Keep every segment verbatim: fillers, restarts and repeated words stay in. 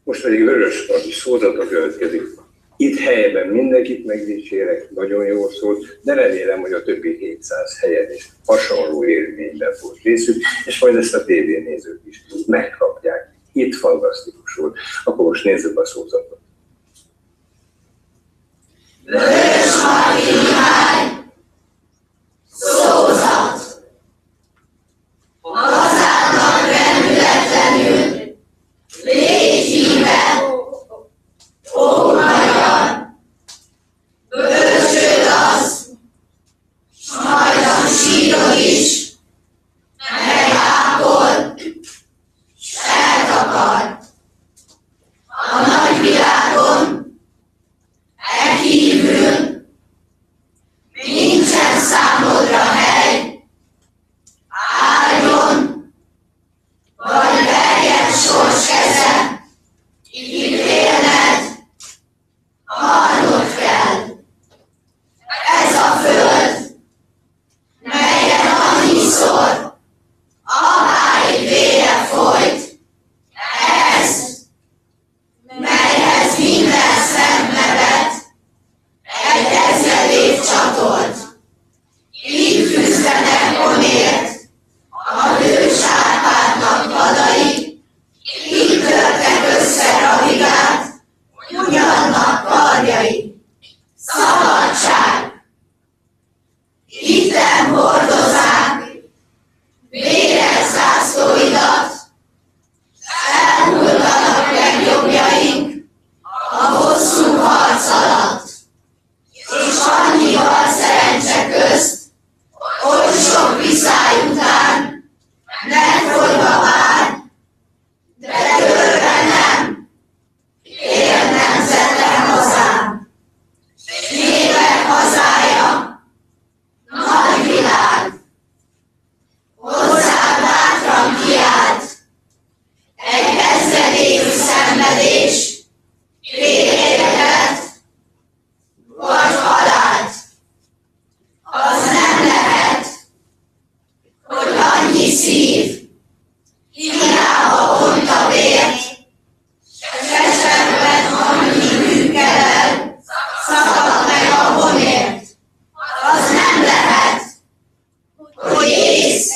Most pedig Vörösmarty szózata következik. Itt helyben mindenkit megdicsérek, nagyon jól szólt, de remélem, hogy a többi hétszáz helyen is hasonló élményben volt részük, és majd ezt a tévénézők is megkapják. Itt fantasztikus volt. Akkor most nézzük a szózatot. Vörösmarty Mihály, szózat. Hazádnak rendületlenül, légy híve, ó magyar, bölcsöd az, s majdan sírod is, megápol, s eltakar. A nagyvilágon, e kívül, nincsen számodra hely, álljon, vagy verjen sors keze, itt élned, halnod kell. Ez a föld, melyen annyiszor aháig vére folyt, ez, melyhez minden szemnevet egy ezer év csatolt. Így küzdenek honért a hős Árpádnak vadai, így törtek össze ravigát, ugyannak karjai. Szabadság! Itten hordozák véres zászlóidat, elhullanak legjobbjaink a hosszú harc alatt, és annyival szerencse közt, oly sok viszály után megfolyva vár, de törve nem, él nemzetem hazám, s népek hazája, nagy világ. Hozzá bátran kiállt egy ezredévű szenvedés, féléletet vagy halált. Az nem lehet, hogy annyi szív hiába ont a vért, se sesebben annyi műkelel szakad meg a honért. Az nem lehet, hogy ész,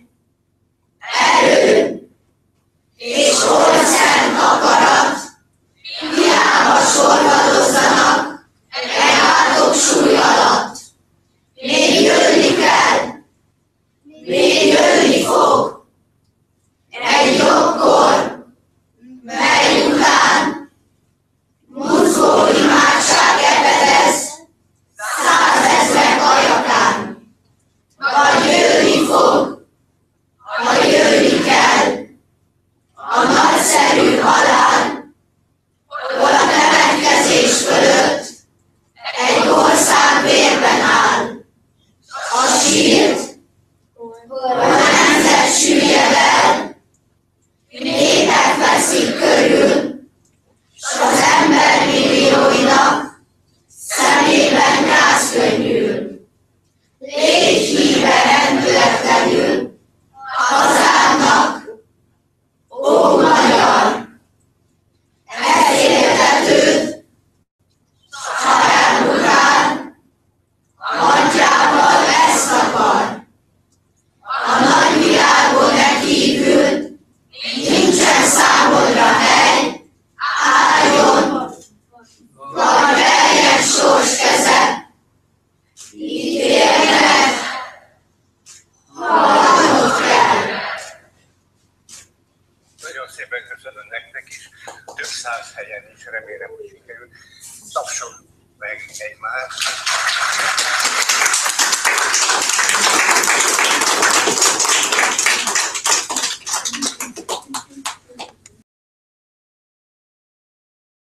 erő és oly szent akarat hiába sorvadozzanak megálltok súly alatt. Még jönni kell, még jönni fog egy jobbkor, mely után muzgó imádság ebedez százezrek ajakán. Vagy jönni fog, ha jönni kell, a nagyszerű halál, hol a temetkezés fölött egy ország vérben áll. A sírt, hol a nemzet süllyed el, népek veszik körül, s az ember millióinak szemében gáz könnyűl. Légy híve rendületlenül hazának, ó magyar, ez éltetőd, s ha elmutál, nagyjával ezt akar. A nagyvilágon e kívül nincsen számodra hely, álljon, vagy verjen sors keze, így élned, halnod kell. Nagyon szépen köszönöm nektek is, több száz helyen is, remélem, hogy sikerült. Tapsoljuk meg egymást.